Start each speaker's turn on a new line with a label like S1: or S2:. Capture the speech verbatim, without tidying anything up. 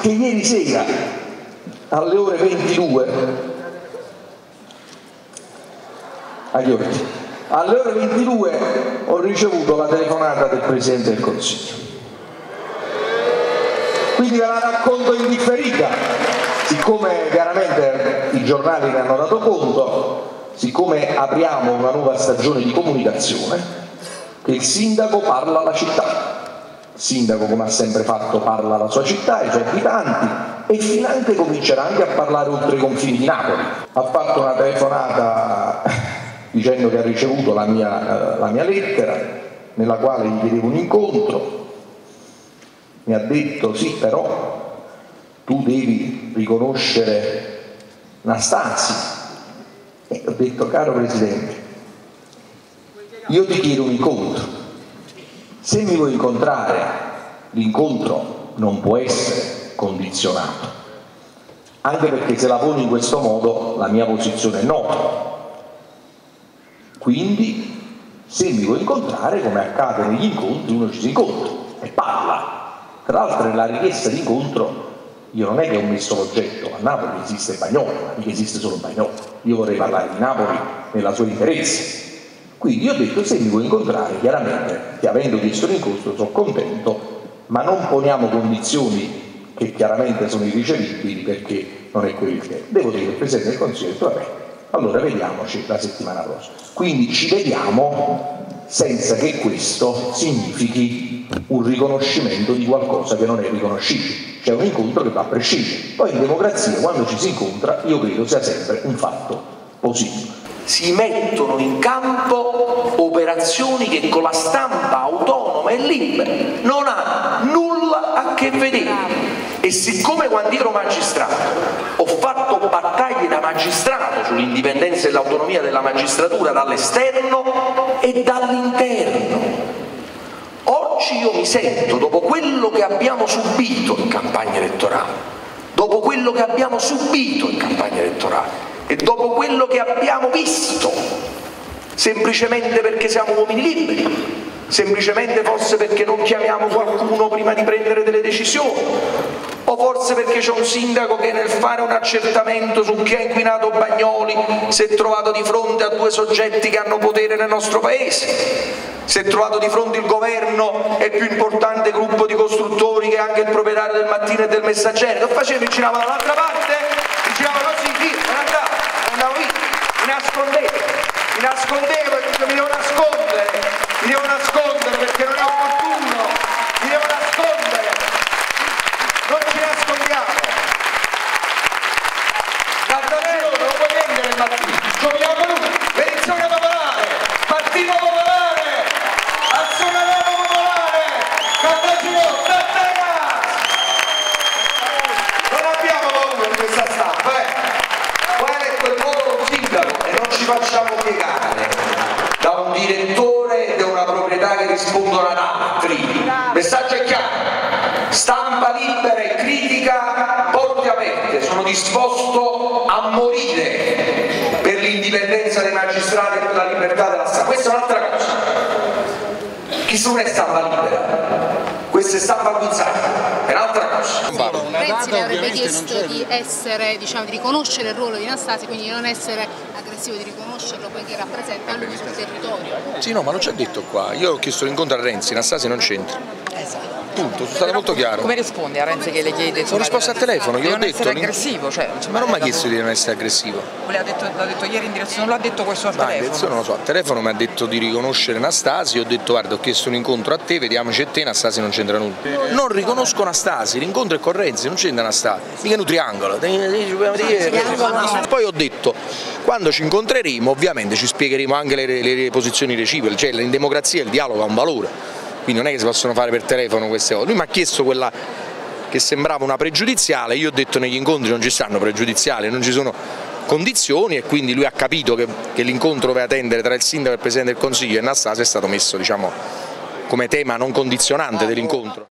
S1: che ieri sera alle ore ventidue, alle ore, alle ore ventidue ho ricevuto la telefonata del Presidente del Consiglio. Quindi ve la racconto in differita, siccome chiaramente i giornali ne hanno dato conto, siccome apriamo una nuova stagione di comunicazione, che il sindaco parla alla città. Il sindaco, come ha sempre fatto, parla alla sua città, ai suoi abitanti, e finanche comincerà anche a parlare oltre i confini di Napoli. Ha fatto una telefonata dicendo che ha ricevuto la mia, la mia lettera, nella quale gli chiedevo un incontro. Mi ha detto: sì, però tu devi riconoscere Nastasi. E ho detto: caro Presidente, io ti chiedo un incontro. Se mi vuoi incontrare, l'incontro non può essere condizionato, anche perché se la poni in questo modo la mia posizione è nota. Quindi se mi vuoi incontrare, come accade negli incontri, uno ci si incontra e parla. Tra l'altro nella richiesta di incontro io non è che ho messo l'oggetto: a Napoli esiste Bagnoli, ma mica esiste solo Bagnoli, io vorrei parlare di Napoli nella sua interezza. Quindi io ho detto: se mi vuoi incontrare, chiaramente, che avendo chiesto l'incontro sono contento, ma non poniamo condizioni che chiaramente sono irricevibili, perché non è quel che è. Devo dire che il Presidente del Consiglio ha detto: vabbè, allora vediamoci la settimana prossima. Quindi ci vediamo, senza che questo significhi un riconoscimento di qualcosa che non è riconoscibile. C'è un incontro che va a prescindere. Poi in democrazia, quando ci si incontra, io credo sia sempre un fatto positivo. Si mettono in campo operazioni che con la stampa autonoma e libera non hanno nulla a che vedere. E siccome quando ero magistrato ho fatto battaglie da magistrato sull'indipendenza e l'autonomia della magistratura dall'esterno e dall'interno, oggi io mi sento, dopo quello che abbiamo subito in campagna elettorale, dopo quello che abbiamo subito in campagna elettorale e dopo quello che abbiamo visto, semplicemente perché siamo uomini liberi, semplicemente forse perché non chiamiamo qualcuno prima di prendere delle decisioni, o forse perché c'è un sindaco che nel fare un accertamento su chi ha inquinato Bagnoli si è trovato di fronte a due soggetti che hanno potere nel nostro paese, si è trovato di fronte il governo e il più importante gruppo di costruttori che è anche il proprietario del Mattino e del Messaggero. Che faceva? Mi girava dall'altra parte, mi girava così, via, me ne andavo, me ne andavo via, mi nascondevo, mi nascondevo e dicevo: mi devo nascondere, mi devo nascondere perché non è opportuno, mi devo nascondere, non ci nascondiamo. L'Azzarello non lo puoi vendere il Mattino, giochiamo lui, l'elezione popolare, Partito Popolare, Azionariato Popolare, Caltagirò, Tattagas! Non abbiamo paura di questa stampa, eh! Poi ha detto il voto del sindaco e non ci facciamo piegare da un direttore di una proprietà che rispondono ad altri. Il messaggio è chiaro: stampa libera e critica, porte aperte, sono disposto a morire per l'indipendenza dei magistrati e per la libertà della stampa. Questa è un'altra cosa. Chi non è stampa libera? Questa è stampa guizzata, è un'altra cosa.
S2: Renzi le avrebbe chiesto di essere, diciamo, di riconoscere il ruolo di Nastasi, quindi di non essere aggressivo, di riconoscerlo poiché rappresenta lui sul territorio.
S3: Sì, no, ma non c'è detto qua. Io ho chiesto l'incontro a Renzi, Nastasi non c'entra.
S4: Esatto.
S3: Punto, sono stato molto chiaro.
S4: Come rispondi a Renzi che le chiede?
S3: Ho risposto al telefono, gliel'ho detto.
S4: Essere aggressivo, cioè,
S3: ma non mi ha chiesto di non essere aggressivo.
S4: L'ha detto, l'ha detto ieri in direzione, non l'ha detto questo al
S3: ma
S4: telefono?
S3: Non lo so, al telefono mi ha detto di riconoscere Nastasi, ho detto: guarda, ho chiesto un incontro a te, vediamoci a te, Nastasi non c'entra nulla. Non riconosco Nastasi, l'incontro è con Renzi, non c'entra Nastasi, mica un triangolo. Poi ho detto: quando ci incontreremo ovviamente ci spiegheremo anche le, le, le posizioni reciproche, cioè in democrazia il dialogo ha un valore. Quindi non è che si possono fare per telefono queste cose. Lui mi ha chiesto quella che sembrava una pregiudiziale, io ho detto: negli incontri non ci stanno pregiudiziali, non ci sono condizioni, e quindi lui ha capito che, che l'incontro doveva tendere tra il sindaco e il Presidente del Consiglio e Nastasi è stato messo, diciamo, come tema non condizionante dell'incontro.